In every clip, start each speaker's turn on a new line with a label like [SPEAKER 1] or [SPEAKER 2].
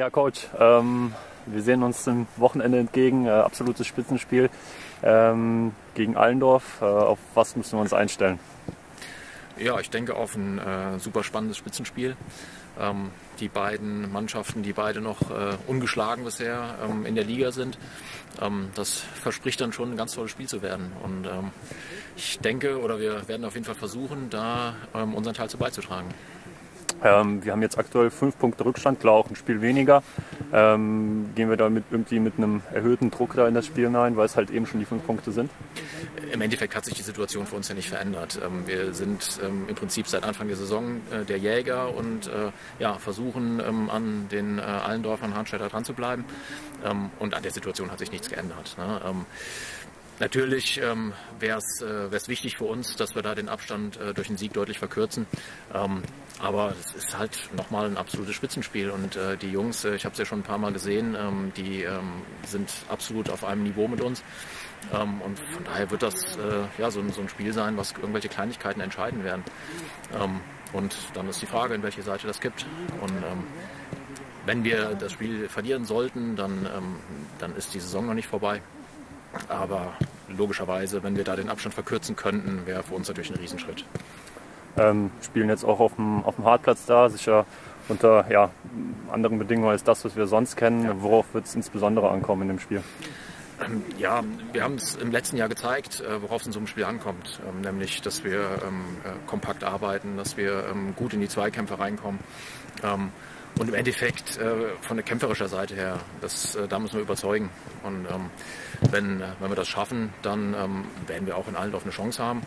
[SPEAKER 1] Ja, Coach, wir sehen uns dem Wochenende entgegen. Absolutes Spitzenspiel gegen Allendorf. Auf was müssen wir uns einstellen?
[SPEAKER 2] Ja, ich denke auf ein super spannendes Spitzenspiel. Die beiden Mannschaften, die beide noch ungeschlagen bisher in der Liga sind, das verspricht dann schon ein ganz tolles Spiel zu werden. Und ich denke, oder wir werden auf jeden Fall versuchen, da unseren Teil zu beizutragen.
[SPEAKER 1] Wir haben jetzt aktuell 5 Punkte Rückstand, klar auch ein Spiel weniger. Gehen wir da irgendwie mit einem erhöhten Druck da in das Spiel hinein, weil es halt eben schon die 5 Punkte sind?
[SPEAKER 2] Im Endeffekt hat sich die Situation für uns ja nicht verändert. Wir sind im Prinzip seit Anfang der Saison der Jäger und versuchen an den Allendorfern, Harnstetter dran zu bleiben. Und an der Situation hat sich nichts geändert. Natürlich wäre es wichtig für uns, dass wir da den Abstand durch den Sieg deutlich verkürzen. Aber es ist halt nochmal ein absolutes Spitzenspiel und die Jungs, ich habe es ja schon ein paar Mal gesehen, die sind absolut auf einem Niveau mit uns. Und von daher wird das so ein Spiel sein, was irgendwelche Kleinigkeiten entscheiden werden. Und dann ist die Frage, in welche Seite das kippt. Und wenn wir das Spiel verlieren sollten, dann ist die Saison noch nicht vorbei. Aber logischerweise, wenn wir da den Abstand verkürzen könnten, wäre für uns natürlich ein Riesenschritt.
[SPEAKER 1] Spielen jetzt auch auf dem Hartplatz da, sicher unter anderen Bedingungen als das, was wir sonst kennen. Ja. Worauf wird es insbesondere ankommen in dem Spiel?
[SPEAKER 2] Ja, wir haben es im letzten Jahr gezeigt, worauf es in so einem Spiel ankommt. Nämlich, dass wir kompakt arbeiten, dass wir gut in die Zweikämpfe reinkommen. Und im Endeffekt von der kämpferischen Seite her, da müssen wir überzeugen. Und wenn wir das schaffen, dann werden wir auch in Allendorf eine Chance haben.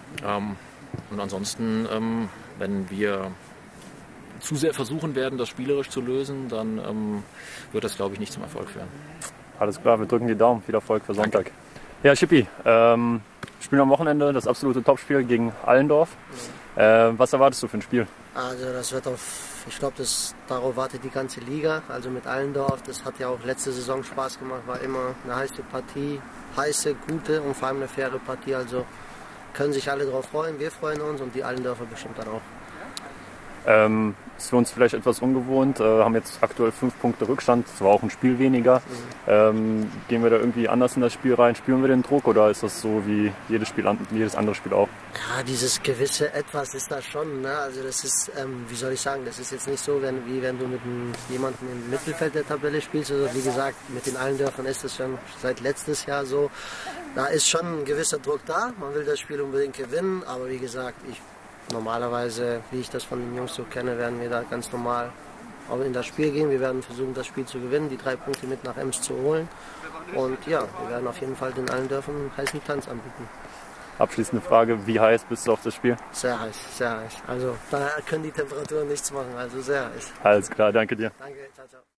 [SPEAKER 2] Und ansonsten, wenn wir zu sehr versuchen werden, das spielerisch zu lösen, dann wird das, glaube ich, nicht zum Erfolg führen.
[SPEAKER 1] Alles klar, wir drücken die Daumen. Viel Erfolg für Sonntag. Danke. Ja, Schippi, spielen am Wochenende das absolute Topspiel gegen Allendorf. Was erwartest du für ein Spiel?
[SPEAKER 3] Also das wird ich glaube, darauf wartet die ganze Liga. Also mit Allendorf, das hat ja auch letzte Saison Spaß gemacht, war immer eine heiße Partie, gute und vor allem eine faire Partie. Also können sich alle darauf freuen, wir freuen uns und die Allendorfer bestimmt dann auch.
[SPEAKER 1] Ist für uns vielleicht etwas ungewohnt, haben jetzt aktuell 5 Punkte Rückstand, es war auch ein Spiel weniger. Gehen wir da irgendwie anders in das Spiel rein? Spüren wir den Druck oder ist das so wie jedes andere Spiel auch?
[SPEAKER 3] Ja, dieses gewisse Etwas ist da schon. Ne? Also das ist, wie soll ich sagen, das ist jetzt nicht so, wie wenn du mit jemandem im Mittelfeld der Tabelle spielst. Also wie gesagt, mit den Allendörfern ist das schon seit letztes Jahr so. Da ist schon ein gewisser Druck da, man will das Spiel unbedingt gewinnen, aber wie gesagt, normalerweise, wie ich das von den Jungs so kenne, werden wir da ganz normal auch in das Spiel gehen. Wir werden versuchen, das Spiel zu gewinnen, die 3 Punkte mit nach Ems zu holen. Und ja, wir werden auf jeden Fall den Allendörfern einen heißen Tanz anbieten.
[SPEAKER 1] Abschließende Frage, wie heiß bist du auf das Spiel?
[SPEAKER 3] Sehr heiß, sehr heiß. Also da können die Temperaturen nichts machen, also sehr heiß.
[SPEAKER 1] Alles klar, danke dir.
[SPEAKER 3] Danke, ciao, ciao.